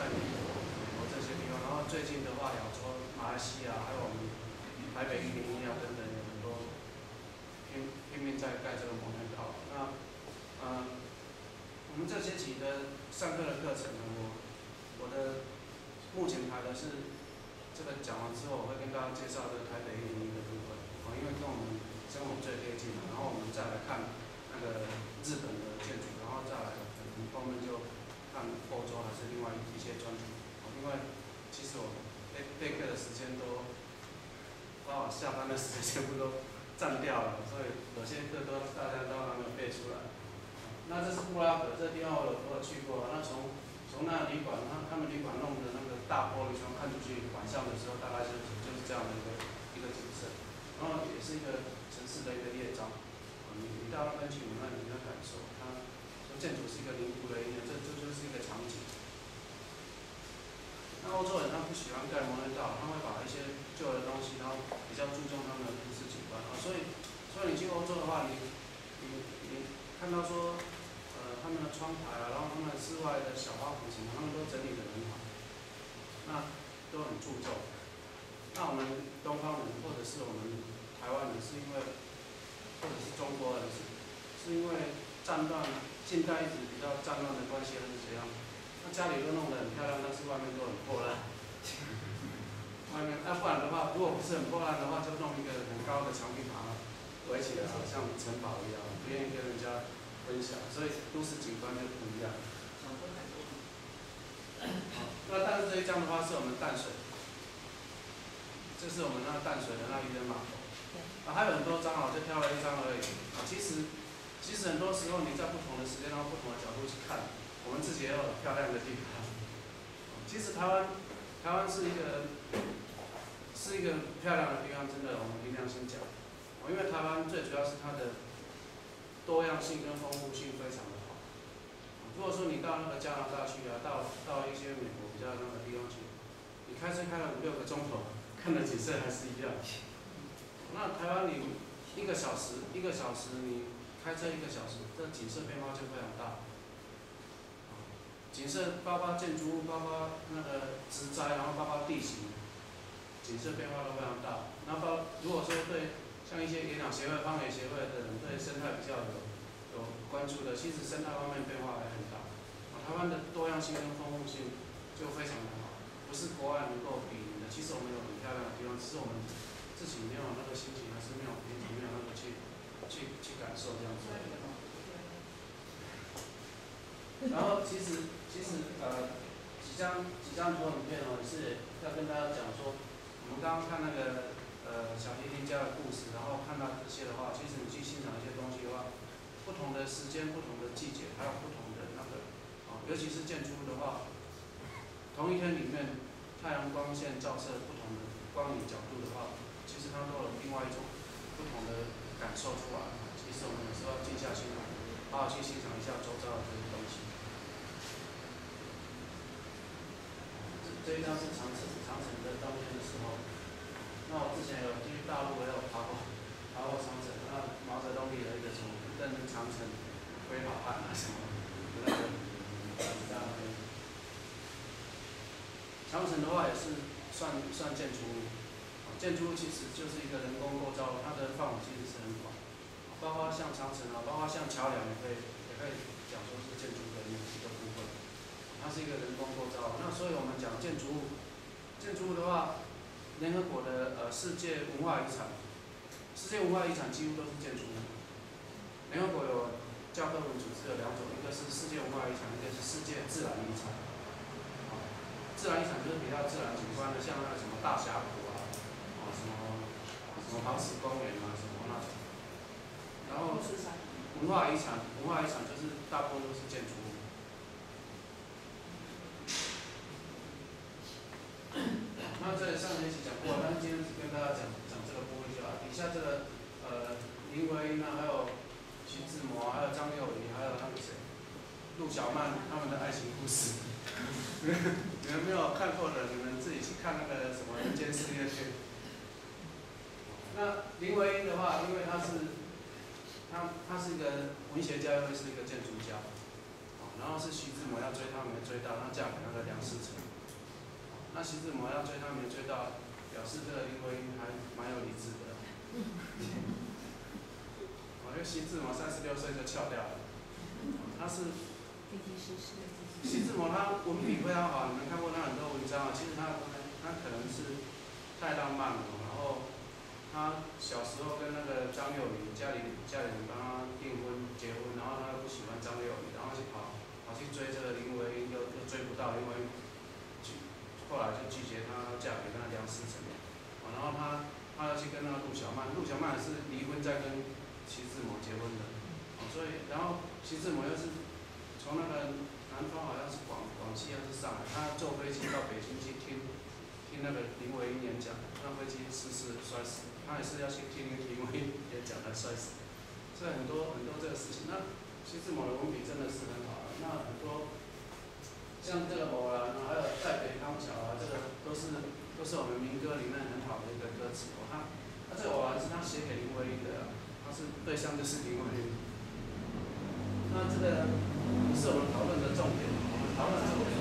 在美国这些地方，然后最近的话，亚洲、马来西亚，还有我们台北101啊等等，有很多拼命在盖这个摩天道。那我们这学期的上课的课程呢，我的目前排的是这个讲完之后，我会跟大家介绍这个台北101的部分，因为跟我们生活最贴近嘛，然后我们再来看那个日本的建筑，然后再来后面就看欧洲还是另外一些专题。因为其实我备课的时间都把我下班的时间全部都占掉了，所以有些课都大家都还没有背出来。那这是布拉格这地方我有去过，那从那旅馆，他们旅馆弄的那个大玻璃窗看出去，晚上的时候大概就是这样的一个景色，然后也是一个城市的一个乐章。你到那边去，那你要感受它建筑是一个凝固的音乐，这就是一个场景。那欧洲人他不喜欢盖摩天大楼，他会把一些旧的东西，然后比较注重他们的都市景观啊。所以你去欧洲的话，你看到说，他们的窗台啊，然后他们室外的小花圃什么，他们都整理得很好，那都很注重。那我们东方人或者是我们台湾人，是因为或者是中国人是因为战乱，近代一直比较战乱的关系，还是怎样？那家里都弄得很漂亮，但是外面都很破烂。外面，不然的话，如果不是很破烂的话，就弄一个很高的墙壁把它围起来，好像城堡一样，不愿意跟人家分享，所以都市景观就不一样。那但是这一张的话是我们淡水，这是我们那淡水的那渔人码头。还有很多张就挑了一张而已。其实很多时候你在不同的时间，然后不同的角度去看，我们自己也有漂亮的地方。其实台湾是一个漂亮的地方，真的我们凭良心讲。因为台湾最主要是它的多样性跟丰富性非常的好。如果说你到那个加拿大去啊，到一些美国比较那个地方去，你开车开了5、6个钟头，看的景色还是一样。那台湾你1个小时你开车1个小时，这景色变化就非常大。景色包括建筑物，包括那个植栽，然后包括地形，景色变化都非常大。然后如果说对像一些野鸟协会、荒野协会的人对生态比较有关注的，其实生态方面变化还很大。台湾的多样性跟丰富性就非常的好，不是国外能够比拟的。其实我们有很漂亮的地方，只是我们自己没有那个心情，还是没有平常没有那个去感受这样子。然后其实几张投影片也是要跟大家讲说，我们刚刚看那个小提琴家的故事，然后看到这些的话，其实你去欣赏一些东西的话，不同的时间、不同的季节，还有不同的那个尤其是建筑物的话，同一天里面太阳光线照射不同的光影角度的话，其实它都有另外一种不同的感受出来。其实我们有时候要静下心来，好好去欣赏一下周遭的这些东西。这一张是长城的冬天的时候。那我之前有去大陆，也有爬过长城。那毛泽东立了一个什么“登长城，挥好汉”啊什么的那个长城的话也是算建筑物。建筑物其实就是一个人工构造，它的范围其实是很广，包括像长城包括像桥梁也可以讲说是建筑的一个部分。它是一个人工构造。那所以我们讲建筑物的话，联合国的世界文化遗产几乎都是建筑物。联合国有教科文组织有2种，一个是世界文化遗产，一个是世界自然遗产。自然遗产就是比较自然景观的，像那个什么大峡谷啊，什么黄石公园啊，什么那种。然后文化遗产就是大部分都是建筑物。那这上学期讲过，但是今天只跟大家讲这个部分就好。底下这个林徽因啊，还有徐志摩啊，还有张幼仪，还有那个谁，陆小曼他们的爱情故事。你们没有看过的，你们自己去看那个什么《人间四月天》。那林徽因的话，因为她是一个文学家，又是一个建筑家， 然后是徐志摩要追她没追到，那嫁给那个梁思成。那徐志摩要追她没追到，表示这个林徽因还蛮有理智的。因为徐志摩36岁就翘掉了，他是徐志摩，他文笔非常好，你们看过他很多文章啊。其实他可能是太浪漫了，然后他小时候跟那个张幼仪家里人帮他订婚结婚，然后他不喜欢张幼仪，然后就跑去追这个林徽因，又追不到林徽因，后来就拒绝她嫁给那梁思成。然后他要去跟那个陆小曼，陆小曼是离婚再跟徐志摩结婚的。所以然后徐志摩又是从那个南方好像是广西还是上海，他坐飞机到北京去听那个林徽因演讲，那飞机失事摔死，他也是要去听林徽因演讲才摔死。所以很多这个事情，那徐志摩的文笔真的是很好。那很多像这个偶然还有再北康桥啊，这个都是我们民歌里面很好的一个歌词。他这个偶然是他写给林徽因的，他是对象就是林徽因。那这个不是我们讨论的重点，我们讨论的重点。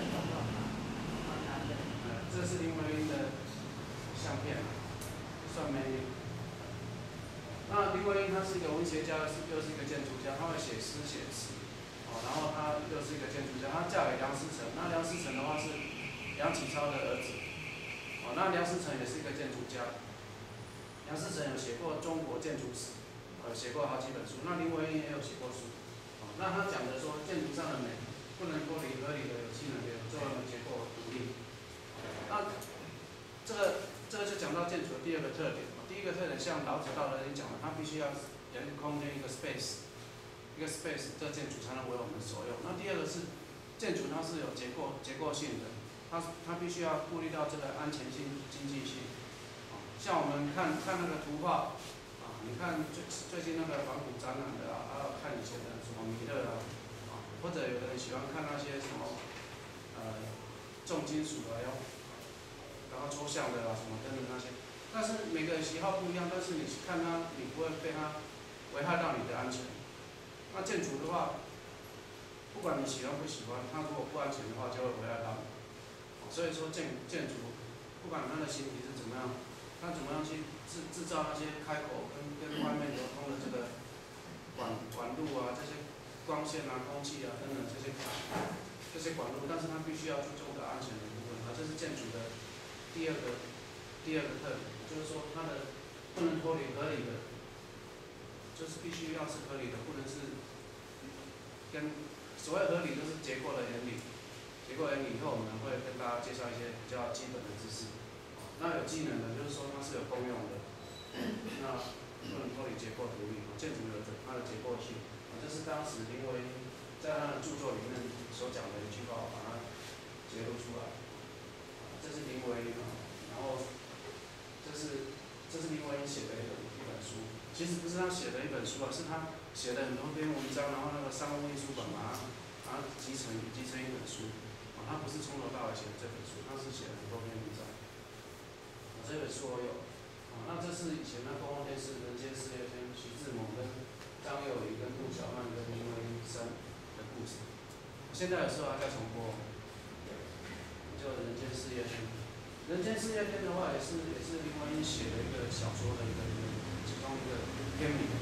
这是林徽因的相片，算美女。那林徽因她是一个文学家，又是一个建筑家，她会写诗写词。然后她又是一个建筑家，她嫁给梁思成。那梁思成的话是梁启超的儿子。那梁思成也是一个建筑家。梁思成有写过《中国建筑史》，写过好几本书。那林徽因也有写过书。那他讲的说，建筑上的美不能脱离合理的、有机能的、有作用的结构独立。那这个就讲到建筑的第二个特点。第一个特点像老子《道德经》讲的，它必须要有一个空间，一个 space， 这建筑才能为我们所用。那第二个是建筑它是有结构性的，它必须要顾虑到这个安全性、经济性。像我们看那个图画。你看最近那个仿古展览的还有看以前的什么弥勒或者有的人喜欢看那些什么重金属然后抽象的什么等等那些。但是每个人喜好不一样，但是你看它，你不会被它危害到你的安全。那建筑的话，不管你喜欢不喜欢，它如果不安全的话，就会危害到你。所以说建筑，不管它的形体是怎么样，它怎么样去制造那些开口跟外面流通的这个管路啊，这些光线啊、空气啊等等这些管路，但是它必须要注重的安全的部分。这是建筑的第二个特点，就是说它的不能脱离合理的，就是必须要是合理的，不能是跟所谓合理就是结构的原理。结构原理以后我们会跟大家介绍一些比较基本的知识。那有机能的，就是说它是有功用的。那不能脱离结构独立。建筑有它的结构性。这是当时林徽因在他的著作里面所讲的一句话，把它揭露出来。这是林徽因然后这是林徽因写的一本书。其实不是他写的一本书是他写的很多篇文章，然后那个商务印书馆把它集成一本书。他不是从头到尾写的这本书，他是写了很多篇文章。这本书我有。那这是以前的公共电视《人间四月天》，徐志摩跟张幼仪跟陆小曼跟林徽因的故事。现在有时候还在重播，就《人间四月天》。《人间四月天》的话，也是林徽因写的一个小说的其中一个篇名。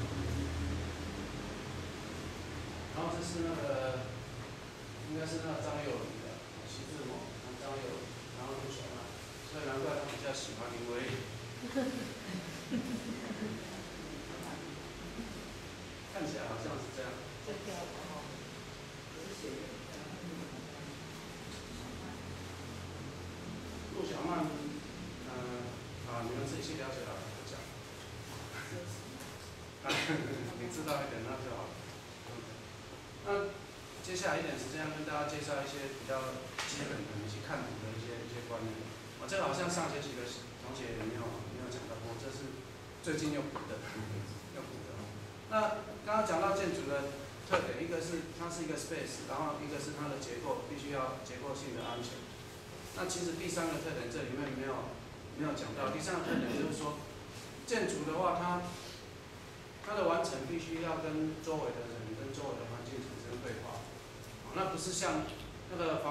然后这是那个，应该是那个张幼仪的，徐志摩、张幼仪，然后陆小曼，所以难怪他比较喜欢林徽因。看起来好像是这样。陆小曼，你们自己去了解了，不讲。你知道一点那就好。那接下来一点时间跟大家介绍一些比较基本的以及看图的一些观念。这个好像上学期的同学也没有讲到过，这是最近又补的。那刚刚讲到建筑的特点，一个是它是一个 space， 然后一个是它的结构必须要结构性的安全。那其实第三个特点这里面没有讲到，第三个特点就是说，建筑的话它的完成必须要跟周围的人、跟周围的环境产生对话。 那不是像那个